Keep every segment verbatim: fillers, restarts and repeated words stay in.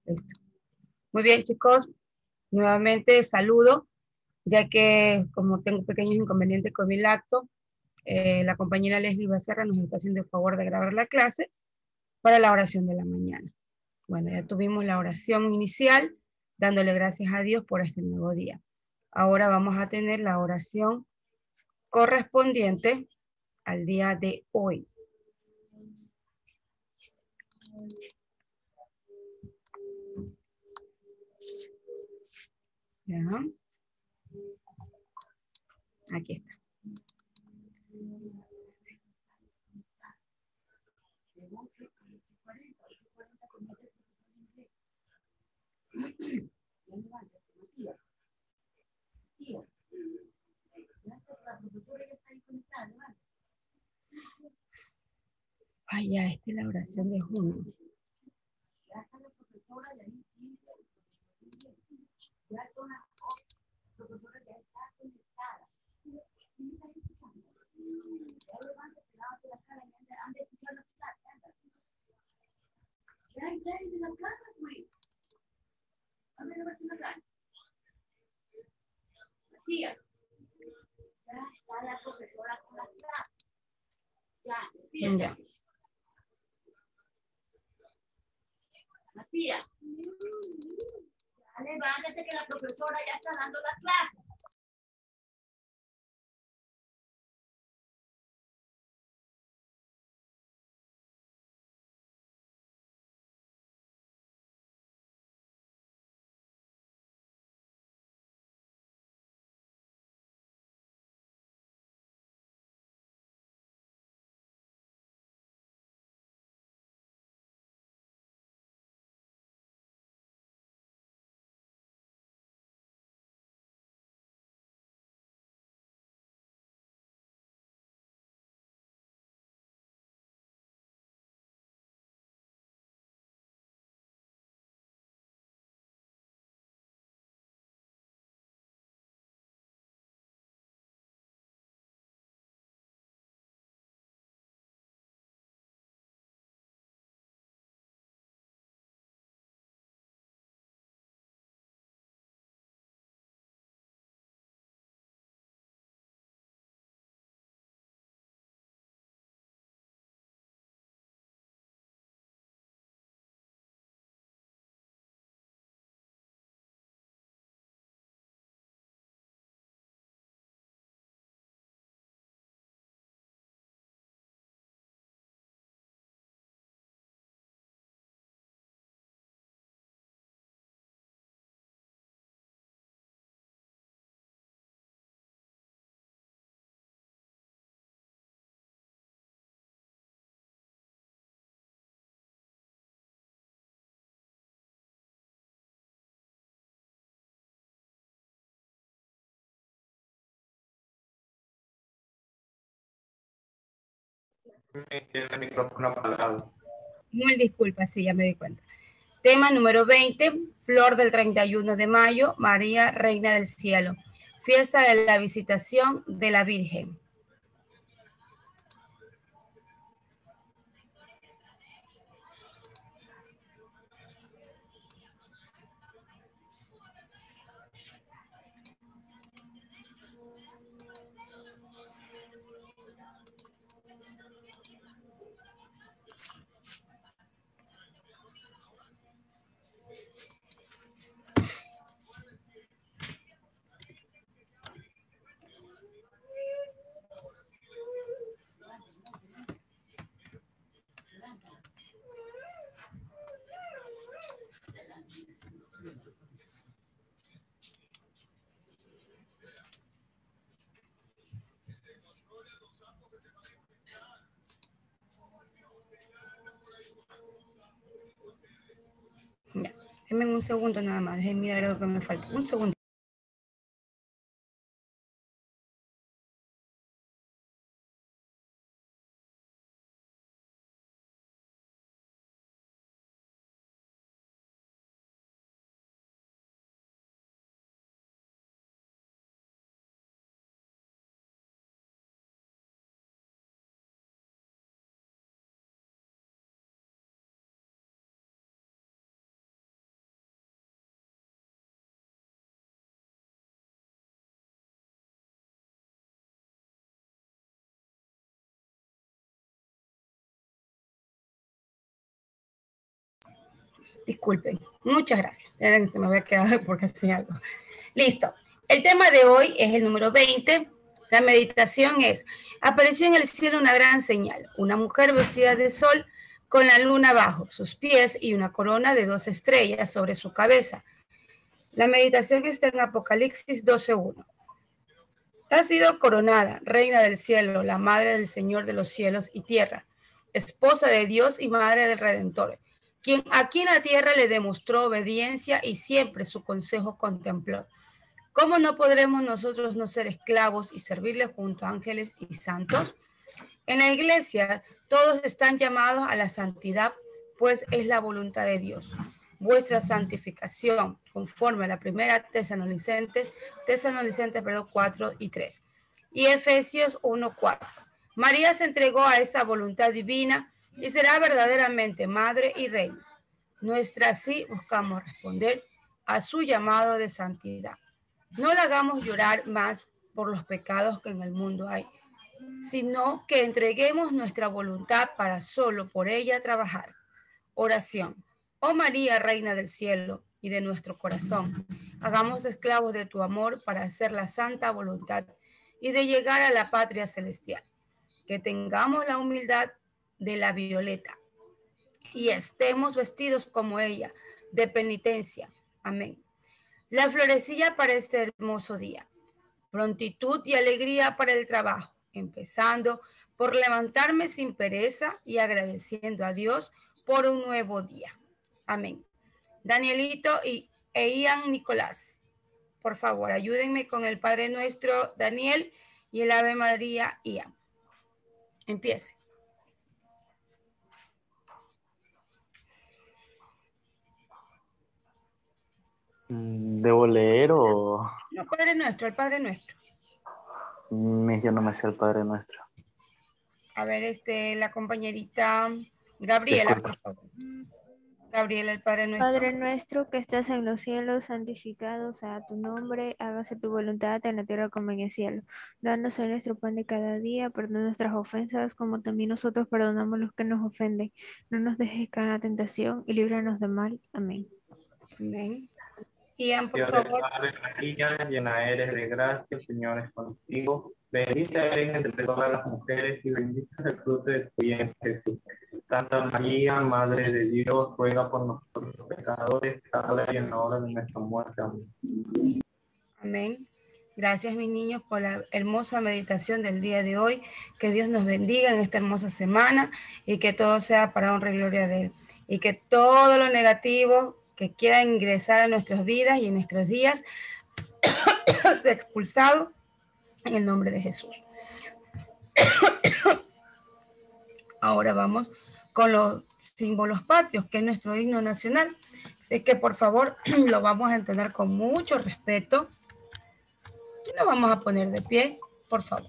Listo. Muy bien, chicos. Nuevamente saludo, ya que como tengo pequeños inconvenientes con mi lacto, eh, la compañera Leslie Becerra nos está haciendo el favor de grabar la clase para la oración de la mañana. Bueno, ya tuvimos la oración inicial, dándole gracias a Dios por este nuevo día. Ahora vamos a tener la oración correspondiente al día de hoy. ¿Ya? Aquí está. Ay, ya, esta es la oración de junio. Ya. Matías, levántate que la profesora ya está dando la clase. Tiene el micrófono apagado. Mil disculpas, sí, ya me di cuenta. Tema número veinte, Flor del treinta y uno de mayo, María, Reina del Cielo. Fiesta de la Visitación de la Virgen. Ya, denme un segundo nada más, déjenme mirar algo que me falta. Un segundo. Disculpen, muchas gracias. Me voy a quedar porque hacía algo. Listo. El tema de hoy es el número veinte. La meditación es: apareció en el cielo una gran señal, una mujer vestida de sol con la luna bajo sus pies y una corona de dos estrellas sobre su cabeza. La meditación está en Apocalipsis doce uno. Ha sido coronada, reina del cielo, la madre del Señor de los cielos y tierra, esposa de Dios y madre del Redentor, quien aquí en la tierra le demostró obediencia y siempre su consejo contempló. ¿Cómo no podremos nosotros no ser esclavos y servirle junto a ángeles y santos? En la iglesia todos están llamados a la santidad, pues es la voluntad de Dios. Vuestra santificación, conforme a la primera Tesalonicenses, Tesalonicenses perdón, cuatro y tres. Y Efesios uno, cuatro. María se entregó a esta voluntad divina y será verdaderamente madre y reina. Nuestra sí buscamos responder a su llamado de santidad. No la hagamos llorar más por los pecados que en el mundo hay, sino que entreguemos nuestra voluntad para solo por ella trabajar. Oración. Oh María, Reina del cielo y de nuestro corazón, hagamos esclavos de tu amor para hacer la santa voluntad y de llegar a la patria celestial. Que tengamos la humildad de la violeta y estemos vestidos como ella, de penitencia. Amén. La florecilla para este hermoso día. Prontitud y alegría para el trabajo, empezando por levantarme sin pereza y agradeciendo a Dios por un nuevo día. Amén. Danielito y e Ian Nicolás, por favor, ayúdenme con el Padre Nuestro, Daniel, y el Ave María, Ian. Empiece. ¿Debo leer o...? No, Padre Nuestro, el Padre Nuestro. Mis, yo no me sé el Padre Nuestro. A ver, este, la compañerita Gabriela, Disculpa. por favor. Gabriela, el Padre Nuestro. Padre nuestro que estás en los cielos, santificado sea tu nombre, hágase tu voluntad en la tierra como en el cielo. Danos hoy nuestro pan de cada día, perdona nuestras ofensas, como también nosotros perdonamos los que nos ofenden. No nos dejes caer en la tentación y líbranos del mal. Amén. Amén. Ian, por Dios te favor. salve María, llena eres de gracia, el Señor es contigo. Bendita eres entre todas las mujeres y bendito es el fruto de tu vientre, Jesús. Santa María, Madre de Dios, ruega por nosotros los pecadores, ahora y en la hora de nuestra muerte. Amén. Amén. Gracias, mis niños, por la hermosa meditación del día de hoy. Que Dios nos bendiga en esta hermosa semana y que todo sea para honra y gloria de Él. Y que todo lo negativo que quiera ingresar a nuestras vidas y en nuestros días sea expulsado en el nombre de Jesús. Ahora vamos con los símbolos patrios, que es nuestro himno nacional. Así que por favor lo vamos a entender con mucho respeto. Y nos vamos a poner de pie, por favor.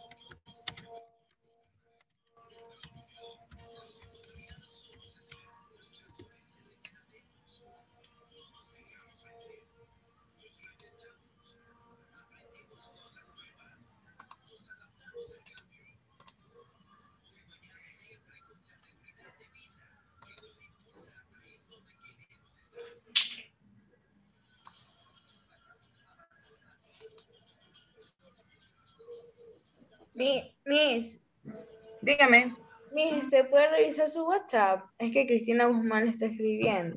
Miss, Dígame. Miss, ¿se puede revisar su WhatsApp? Es que Cristina Guzmán le está escribiendo.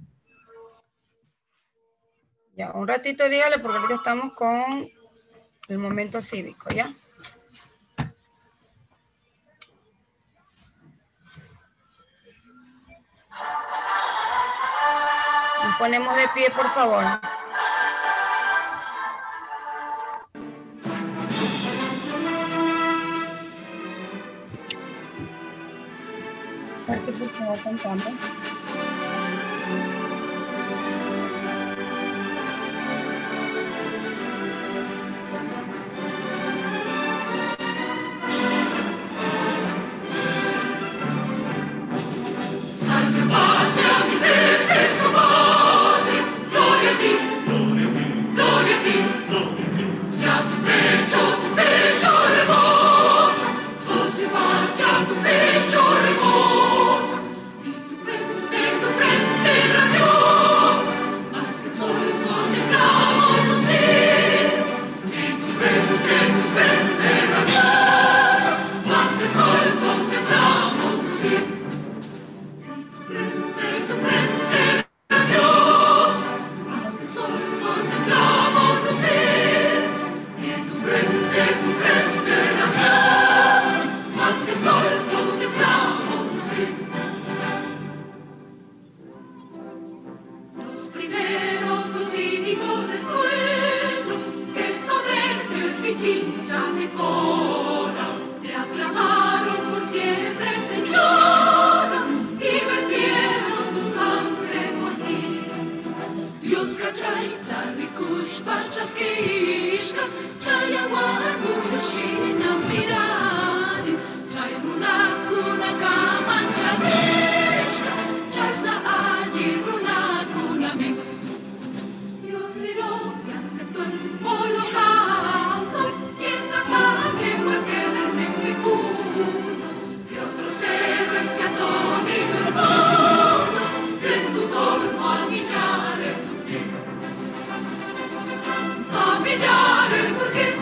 Ya, un ratito dígale porque ahorita estamos con el momento cívico, ¿ya? Nos ponemos de pie, por favor. Parte, por favor, cantando. Tu pecho hermoso y tu frente, tu frente radiosa. primeros cínicos del suelo, que soberbio el pichincha de cora, te aclamaron por siempre, señora, y vertieron su sangre por ti. Dios cachaita, rikush, pachaskishka, chayawar, muyushina, mirari, chayrunakuna, kamancha, chasla allí runa mi. Dios miró y aceptó el holocausto y esa sangre fue el quedarme en mi puño. Que otros héroes que Antonio el mono en tu torno a millares surgir. A millares surgir.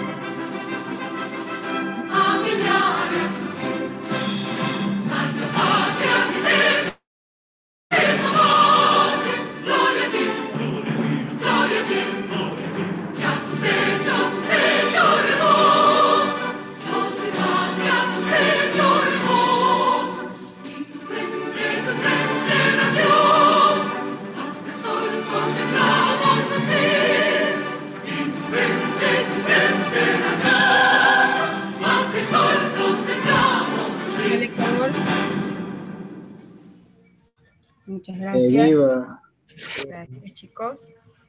A millares surgir. Salve patria mi vez. Gloria a ti, gloria a ti, que a tu pecho, tu pecho rebosa, voz y paz que a tu pecho rebosa, y tu frente, tu frente radiosa, más que el sol contemplamos nacer, y tu frente, tu frente radiosa, más que el sol contemplamos nacer. Muchas Eh, gracias. viva. Gracias, chicos.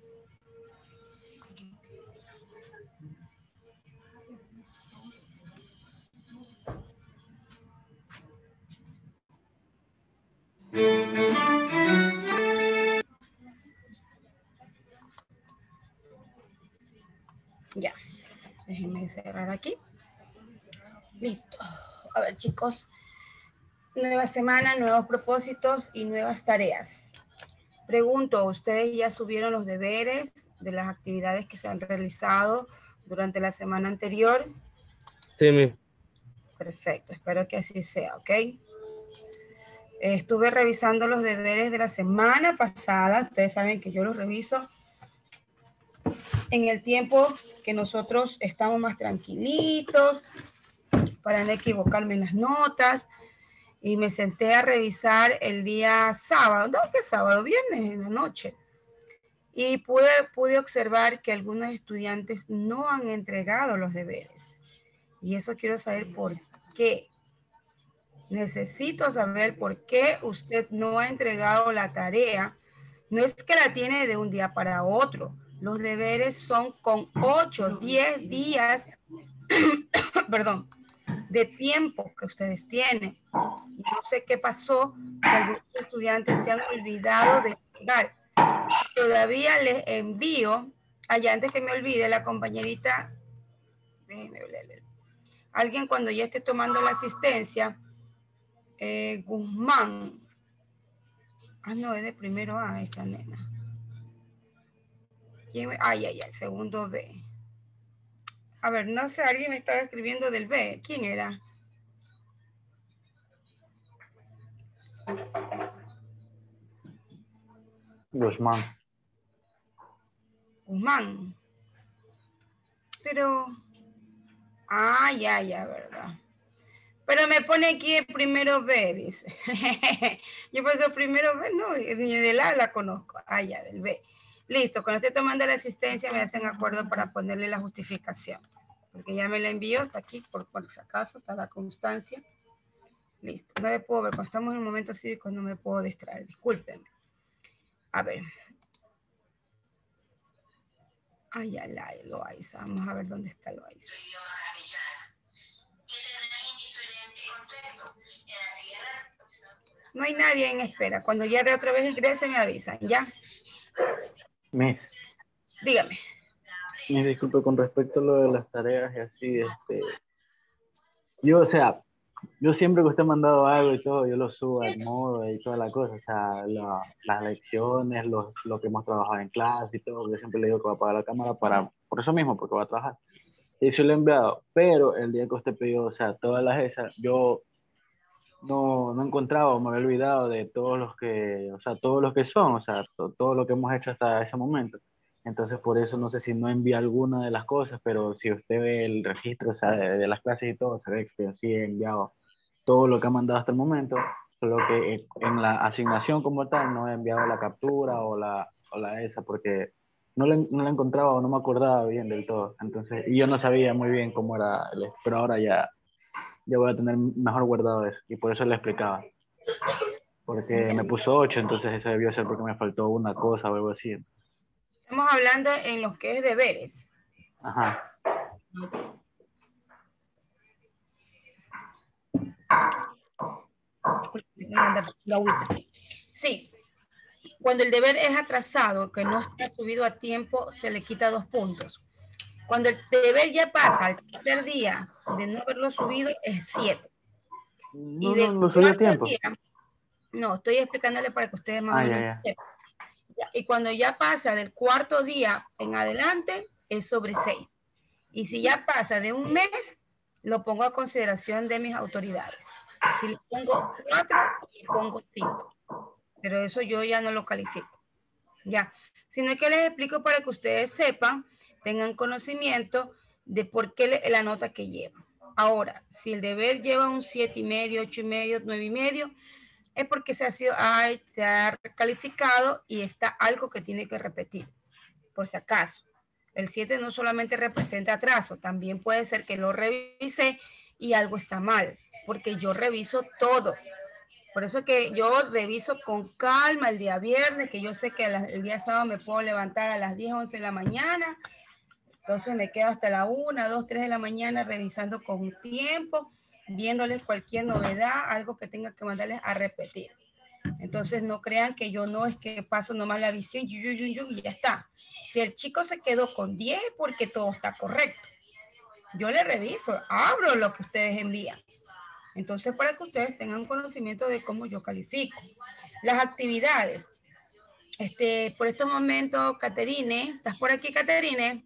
Ya, déjenme cerrar aquí. Listo. A ver, chicos. Nueva semana, nuevos propósitos y nuevas tareas. Pregunto, ¿ustedes ya subieron los deberes de las actividades que se han realizado durante la semana anterior? Sí, mi. Perfecto, espero que así sea, ¿ok? Estuve revisando los deberes de la semana pasada. Ustedes saben que yo los reviso en el tiempo que nosotros estamos más tranquilitos, para no equivocarme en las notas. Y me senté a revisar el día sábado, no, que sábado, viernes en la noche. Y pude, pude observar que algunos estudiantes no han entregado los deberes. Y eso quiero saber por qué. Necesito saber por qué usted no ha entregado la tarea. No es que la tiene de un día para otro. Los deberes son con ocho, diez días, perdón, de tiempo que ustedes tienen. Y no sé qué pasó, que algunos estudiantes se han olvidado de entregar. Todavía les envío, allá antes que me olvide, la compañerita, déjenme leer, alguien cuando ya esté tomando la asistencia, eh, Guzmán, ah no, es de primero A esta nena. ¿Quién? Ay, ay, ay, segundo B. A ver, no sé, alguien me estaba escribiendo del B, ¿quién era? Guzmán. Guzmán. Pero, ah, ya, ya, verdad. Pero me pone aquí el primero B, dice. Yo pensé primero B, no, ni de la la conozco. Ah, ya, del B. Listo, cuando esté tomando la asistencia me hacen acuerdo para ponerle la justificación. Porque ya me la envió, está aquí, por, por si acaso, está la constancia. Listo, no le puedo ver, cuando estamos en un momento cívico no me puedo distraer, discúlpenme. A ver. Ay, ya, la Loaiza, vamos a ver dónde está Loaiza. No hay nadie en espera. Cuando ya de otra vez ingrese me avisan, ¿ya? Miss. Dígame. Miss, disculpe, con respecto a lo de las tareas y así, este... Yo, o sea, yo siempre que usted ha mandado algo y todo, yo lo subo al modo y toda la cosa, o sea, la, las lecciones, los, lo que hemos trabajado en clase y todo, yo siempre le digo que va a apagar la cámara para, por eso mismo, porque va a trabajar. Y eso lo he enviado, pero el día que usted pidió, o sea, todas las esas, yo no, no encontraba, me había olvidado de todos los que, o sea, todos los que son, o sea, to, todo lo que hemos hecho hasta ese momento. Entonces, por eso no sé si no envía alguna de las cosas, pero si usted ve el registro, o sea, de, de las clases y todo, se ve que sí he enviado todo lo que ha mandado hasta el momento, solo que en la asignación como tal no he enviado la captura o la, o la esa, porque no la, no la encontraba o no me acordaba bien del todo. Entonces, y yo no sabía muy bien cómo era el, pero ahora ya, ya voy a tener mejor guardado eso, y por eso le explicaba. Porque me puso ocho, entonces eso debió ser porque me faltó una cosa o algo así. Estamos hablando en los que es deberes. Ajá. Sí, cuando el deber es atrasado, que no está subido a tiempo, se le quita dos puntos. Cuando el deber ya pasa al tercer día de no haberlo subido, es siete. No, Y no, del lo subí a cuarto tiempo. día, no, estoy explicándole para que ustedes más Ah, o ya, menos ya. sepan. Ya, y cuando ya pasa del cuarto día en adelante, es sobre seis. Y si ya pasa de un mes, lo pongo a consideración de mis autoridades. Si le pongo cuatro, le pongo cinco. Pero eso yo ya no lo califico. Ya. Sino que les explico para que ustedes sepan, tengan conocimiento de por qué le, la nota que lleva. Ahora, si el deber lleva un siete y medio, ocho y medio, nueve y medio, es porque se ha, sido, ay, se ha calificado y está algo que tiene que repetir, por si acaso. El siete no solamente representa atraso, también puede ser que lo revisé y algo está mal, porque yo reviso todo. Por eso que yo reviso con calma el día viernes, que yo sé que el día sábado me puedo levantar a las diez, once de la mañana, entonces me quedo hasta la una, dos, tres de la mañana revisando con tiempo, viéndoles cualquier novedad, algo que tenga que mandarles a repetir. Entonces no crean que yo no es que paso nomás la visión yu, yu, yu, yu, y ya está. Si el chico se quedó con diez es porque todo está correcto. Yo le reviso, abro lo que ustedes envían. Entonces para que ustedes tengan conocimiento de cómo yo califico. Las actividades. Este, por estos momentos, Caterine, ¿estás por aquí, Caterine?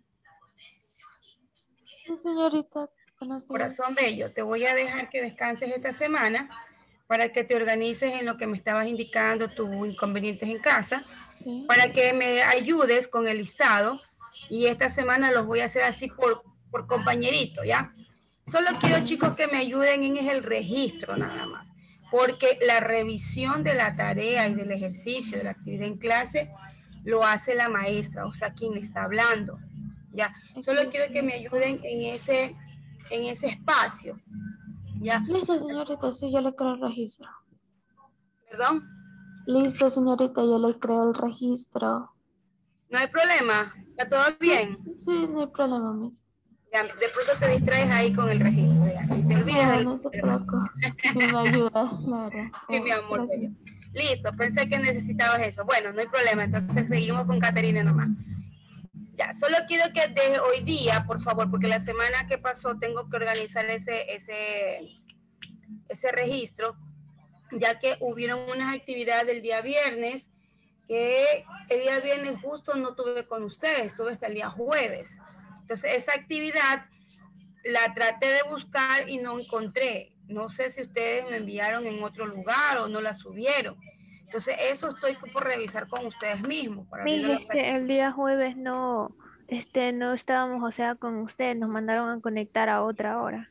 Sí, señorita, buenos días. Corazón bello, te voy a dejar que descanses esta semana para que te organices en lo que me estabas indicando, tus inconvenientes en casa, Sí. para que me ayudes con el listado, y esta semana los voy a hacer así por, por compañerito, ¿ya? Solo quiero, chicos, que me ayuden en el registro nada más, porque la revisión de la tarea y del ejercicio, de la actividad en clase, lo hace la maestra, o sea, quien le está hablando, ¿ya? Solo quiero que me ayuden en ese, en ese espacio, ¿ya? Listo, señorita, sí, yo le creo el registro. ¿Perdón? Listo, señorita, yo le creo el registro. No hay problema, ¿está todo Sí, bien? sí, no hay problema, miss. Ya, de pronto te distraes ahí con el registro, ya, y te olvidas No, del... no se preocupe. Sí, me ayuda, la verdad. Sí, mi amor bello. Listo, pensé que necesitabas eso. Bueno, no hay problema, entonces seguimos con Caterina nomás. Ya, solo quiero que desde hoy día, por favor, porque la semana que pasó tengo que organizar ese, ese, ese registro, ya que hubieron unas actividades del día viernes, que el día viernes justo no tuve con ustedes, tuve hasta el día jueves. Entonces, esa actividad la traté de buscar y no encontré. No sé si ustedes me enviaron en otro lugar o no la subieron. Entonces, eso estoy por revisar con ustedes mismos. Para Mi, abrir la este, el día jueves no, este, no estábamos, o sea, con ustedes, nos mandaron a conectar a otra hora.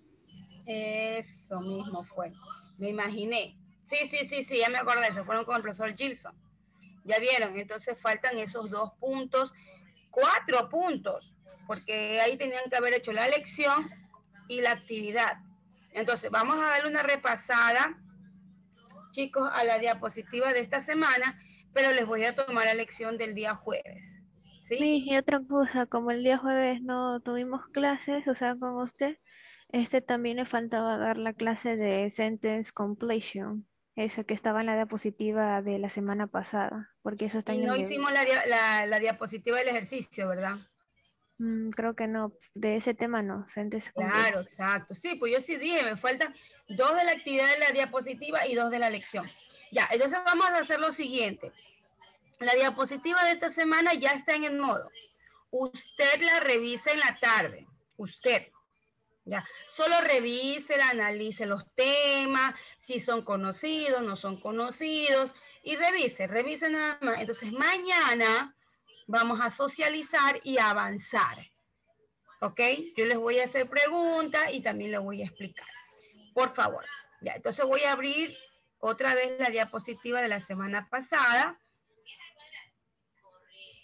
Eso mismo fue. Me imaginé. Sí, sí, sí, sí, ya me acordé. Se fueron con el profesor Gilson. Ya vieron, entonces faltan esos dos puntos, cuatro puntos, porque ahí tenían que haber hecho la lección y la actividad. Entonces, vamos a darle una repasada, chicos, a la diapositiva de esta semana, pero les voy a tomar la lección del día jueves. ¿Sí? Mi, y otra cosa, como el día jueves no tuvimos clases, o sea, con usted, este también le faltaba dar la clase de sentence completion, esa que estaba en la diapositiva de la semana pasada, porque eso está Y en el no deber. hicimos la, dia- la, la diapositiva del ejercicio, ¿verdad? Mm, creo que no, de ese tema no, sentence completion. Claro, exacto. Sí, pues yo sí dije, me faltan dos de la actividad de la diapositiva y dos de la lección. Ya, entonces vamos a hacer lo siguiente. La diapositiva de esta semana ya está en el modo. Usted la revisa en la tarde. Usted. Ya. Solo revise, analice los temas, si son conocidos, no son conocidos, y revise, revise nada más. Entonces mañana vamos a socializar y avanzar. ¿Ok? Yo les voy a hacer preguntas y también les voy a explicar. Por favor. Ya, entonces voy a abrir otra vez la diapositiva de la semana pasada.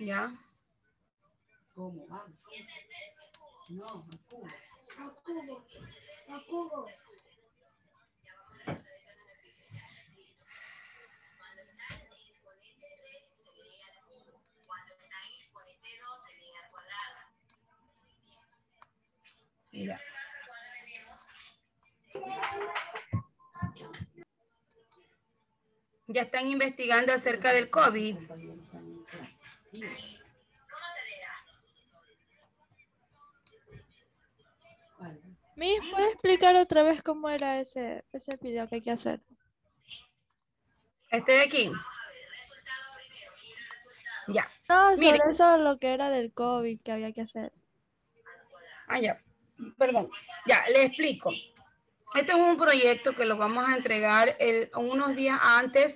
¿Ya? ¿Cómo? Vamos. No, a cubo. A cubo. A cubo. Ya. Ya están investigando acerca del COVID. Miss, ¿puede explicar otra vez cómo era ese, ese video que hay que hacer? Este de aquí. Ya. No, Mire. sobre eso lo que era del COVID que había que hacer. Ah, ya. Perdón. Ya, le explico. Este es un proyecto que lo vamos a entregar el, unos días antes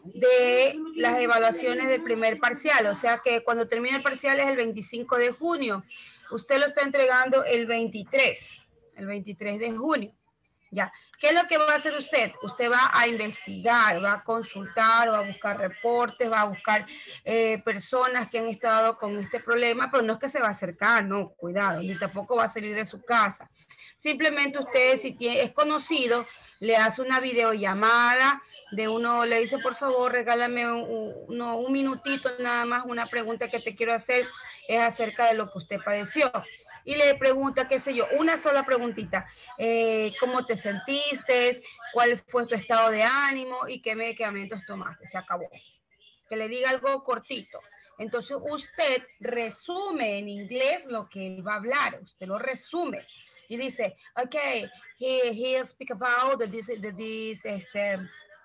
de las evaluaciones del primer parcial. O sea que cuando termine el parcial es el veinticinco de junio. Usted lo está entregando el veintitrés. El veintitrés de junio. Ya. ¿Qué es lo que va a hacer usted? Usted va a investigar, va a consultar, va a buscar reportes, va a buscar eh, personas que han estado con este problema, pero no es que se va a acercar, no, cuidado, ni tampoco va a salir de su casa. Simplemente usted, si tiene, es conocido, le hace una videollamada de uno, le dice, por favor, regálame un, un, un minutito nada más, una pregunta que te quiero hacer es acerca de lo que usted padeció. Y le pregunta, qué sé yo, una sola preguntita, eh, ¿cómo te sentiste? ¿Cuál fue tu estado de ánimo? ¿Y qué medicamentos tomaste? Se acabó. Que le diga algo cortito. Entonces usted resume en inglés lo que él va a hablar, usted lo resume. Y dice, ok, he, he speak about the, this, the, this este,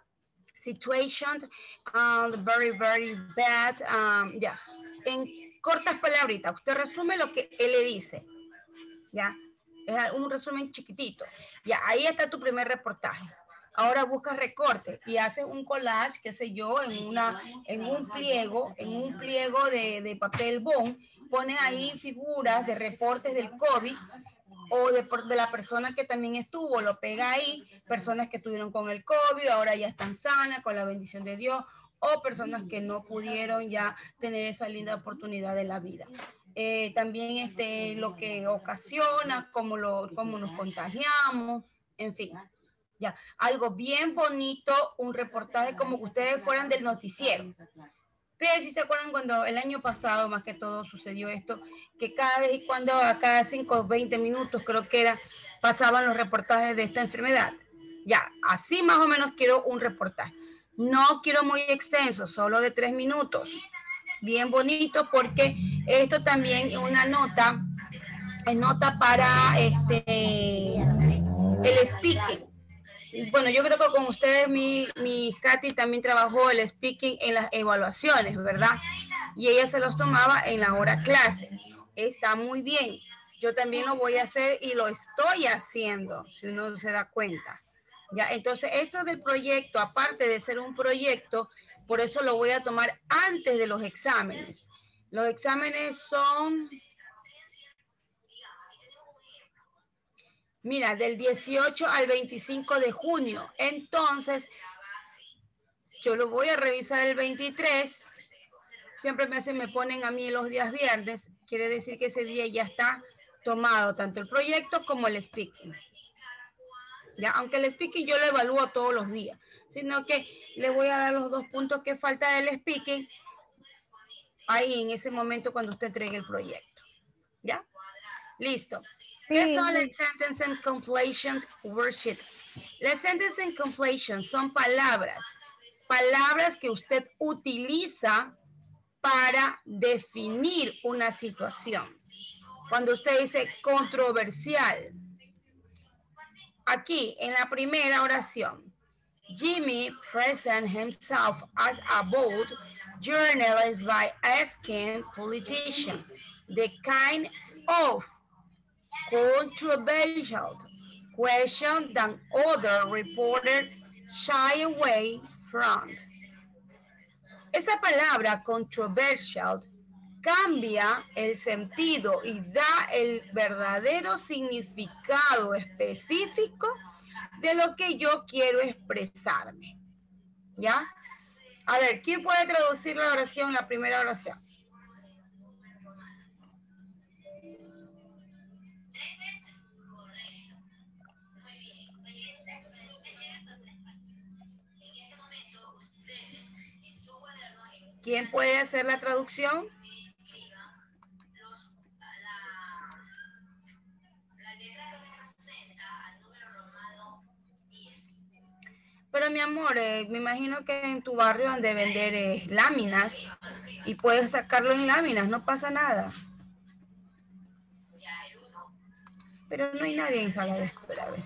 situation, um, very, very bad. Um, yeah. En cortas palabritas, usted resume lo que él le dice. Ya, es un resumen chiquitito. Ya, ahí está tu primer reportaje. Ahora buscas recortes y haces un collage, qué sé yo, en, una, en un pliego, en un pliego de, de papel bond, pone ahí figuras de reportes del COVID o de, de la persona que también estuvo, lo pega ahí, personas que estuvieron con el COVID, ahora ya están sanas, con la bendición de Dios, o personas que no pudieron ya tener esa linda oportunidad de la vida. Eh, también este, lo que ocasiona, cómo, lo, cómo nos contagiamos, en fin. Ya, algo bien bonito, un reportaje como que ustedes fueran del noticiero. Ustedes sí se acuerdan cuando el año pasado, más que todo, sucedió esto, que cada vez y cuando, a cada cinco o veinte minutos, creo que era, pasaban los reportajes de esta enfermedad. Ya, así más o menos quiero un reportaje. No quiero muy extenso, solo de tres minutos. Bien bonito, porque esto también es una nota, es nota para este, el speaking. Bueno, yo creo que con ustedes, mi, mi Katy también trabajó el speaking en las evaluaciones, ¿verdad? Y ella se los tomaba en la hora clase. Está muy bien. Yo también lo voy a hacer y lo estoy haciendo, si uno se da cuenta. Ya, entonces, esto del proyecto, aparte de ser un proyecto, por eso lo voy a tomar antes de los exámenes. Los exámenes son... Mira, del dieciocho al veinticinco de junio. Entonces, yo lo voy a revisar el veintitrés. Siempre me hacen, me ponen a mí los días viernes. Quiere decir que ese día ya está tomado tanto el proyecto como el speaking. Ya, aunque el speaking yo lo evalúo todos los días, sino que le voy a dar los dos puntos que falta del speaking ahí en ese momento cuando usted entregue el proyecto. ¿Ya? Listo. ¿Qué son las sentence and completion worksheet? Las sentence and completion son palabras, palabras que usted utiliza para definir una situación. Cuando usted dice controversial, aquí en la primera oración, Jimmy presents himself as a bold journalist by asking politicians the kind of controversial question that other reporters shy away from. Esa palabra controversial cambia el sentido y da el verdadero significado específico de lo que yo quiero expresarme. ¿Ya? A ver, ¿quién puede traducir la oración, la primera oración? ¿Quién puede hacer la traducción? Pero mi amor, eh, me imagino que en tu barrio han de vender eh, láminas y puedes sacarlo en láminas, no pasa nada. Pero no hay nadie en sala de espera. A ver.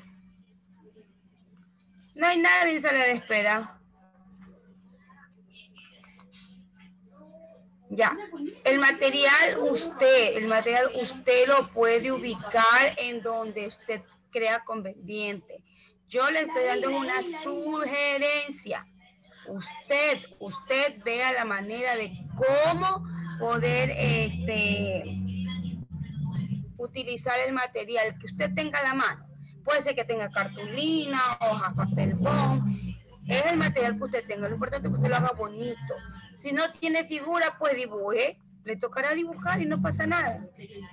No hay nadie en sala de espera. Ya. El material usted, el material usted lo puede ubicar en donde usted crea conveniente. Yo le estoy dando una sugerencia. Usted, usted vea la manera de cómo poder este, utilizar el material que usted tenga a la mano. Puede ser que tenga cartulina, hoja, papel bond. Es el material que usted tenga. Lo importante es que usted lo haga bonito. Si no tiene figura, pues dibuje. Le tocará dibujar y no pasa nada.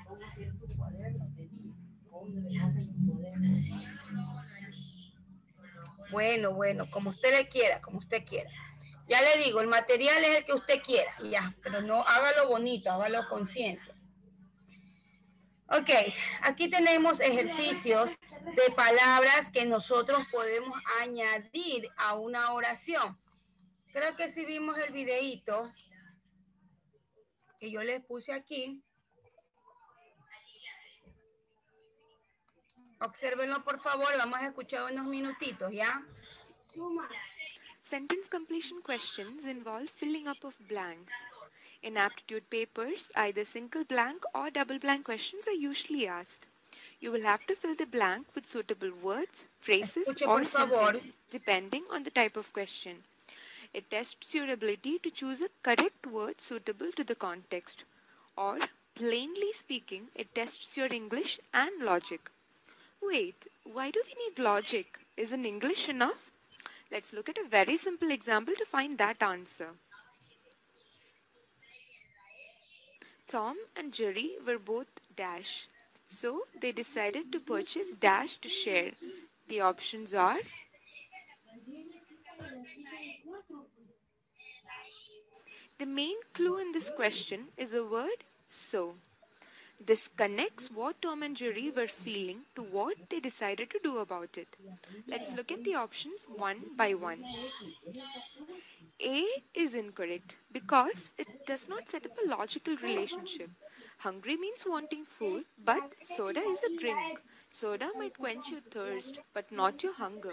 Bueno, bueno, como usted le quiera, como usted quiera. Ya le digo, el material es el que usted quiera, ya, pero no hágalo bonito, hágalo con ciencia. Ok, aquí tenemos ejercicios de palabras que nosotros podemos añadir a una oración. Creo que si vimos el videíto que yo les puse aquí. Obsérvenlo, por favor, vamos a escuchar unos minutitos, ¿ya? Sentence completion questions involve filling up of blanks. In aptitude papers, either single blank or double blank questions are usually asked. You will have to fill the blank with suitable words, phrases, Escuche, or por favor. sentences, depending on the type of question. It tests your ability to choose a correct word suitable to the context. Or, plainly speaking, it tests your English and logic. Wait, why do we need logic? Isn't English enough? Let's look at a very simple example to find that answer. Tom and Jerry were both dash, so they decided to purchase dash to share. The options are the main clue in this question is a word so. This connects what Tom and Jerry were feeling to what they decided to do about it. Let's look at the options one by one. A is incorrect because it does not set up a logical relationship. Hungry means wanting food, but soda is a drink. Soda might quench your thirst, but not your hunger.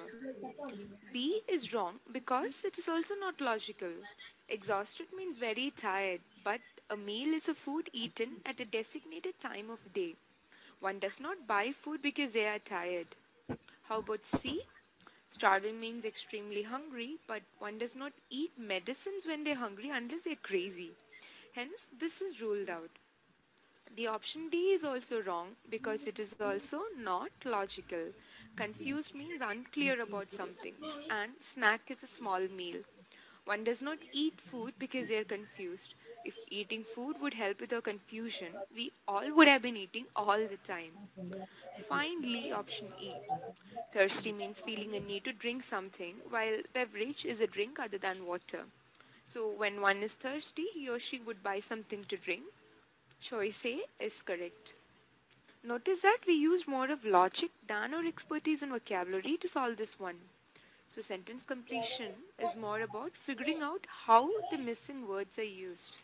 B is wrong because it is also not logical. Exhausted means very tired, but a meal is a food eaten at a designated time of day. One does not buy food because they are tired. How about C? Starving means extremely hungry, but one does not eat medicines when they're hungry unless they're crazy. Hence, this is ruled out. The option D is also wrong because it is also not logical. Confused means unclear about something, and snack is a small meal. One does not eat food because they are confused. If eating food would help with our confusion, we all would have been eating all the time. Finally, option E. Thirsty means feeling a need to drink something, while beverage is a drink other than water. So when one is thirsty, he or she would buy something to drink. Choice A is correct. Notice that we used more of logic than our expertise in vocabulary to solve this one. So sentence completion is more about figuring out how the missing words are used.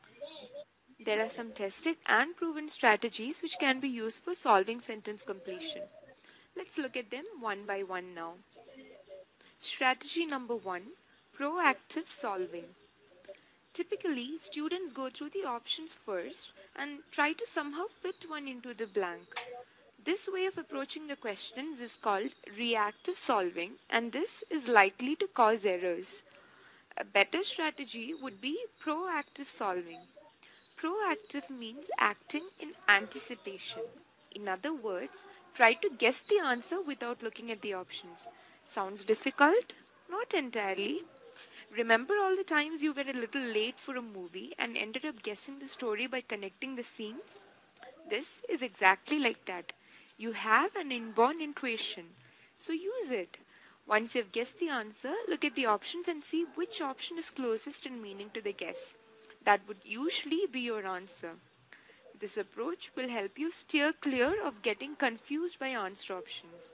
There are some tested and proven strategies which can be used for solving sentence completion. Let's look at them one by one now. Strategy number one, proactive solving. Typically, students go through the options first and try to somehow fit one into the blank. This way of approaching the questions is called reactive solving, and this is likely to cause errors. A better strategy would be proactive solving. Proactive means acting in anticipation. In other words, try to guess the answer without looking at the options. Sounds difficult? Not entirely. Remember all the times you were a little late for a movie and ended up guessing the story by connecting the scenes? This is exactly like that. You have an inborn intuition, so use it. Once you've guessed the answer, look at the options and see which option is closest in meaning to the guess. That would usually be your answer. This approach will help you steer clear of getting confused by answer options.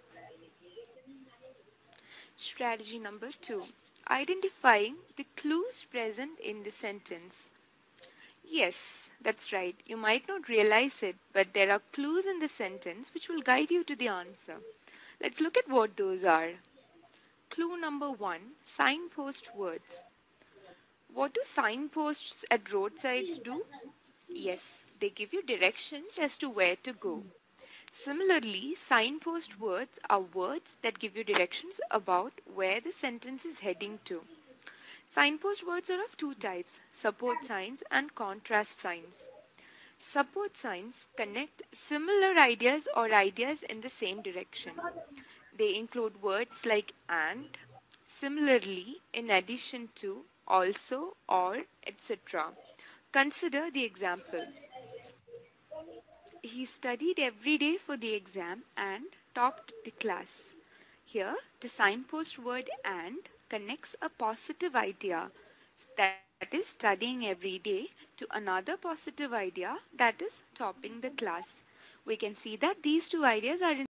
Strategy number two, identifying the clues present in the sentence. Yes, that's right. You might not realize it, but there are clues in the sentence which will guide you to the answer. Let's look at what those are. Clue number one, signpost words. What do signposts at roadsides do? Yes, they give you directions as to where to go. Similarly, signpost words are words that give you directions about where the sentence is heading to. Signpost words are of two types, support signs and contrast signs. Support signs connect similar ideas or ideas in the same direction. They include words like and, similarly, in addition to, also, or, et cetera. Consider the example. He studied every day for the exam and topped the class. Here, the signpost word and connects a positive idea, that is studying every day, to another positive idea, that is topping the class. We can see that these two ideas are in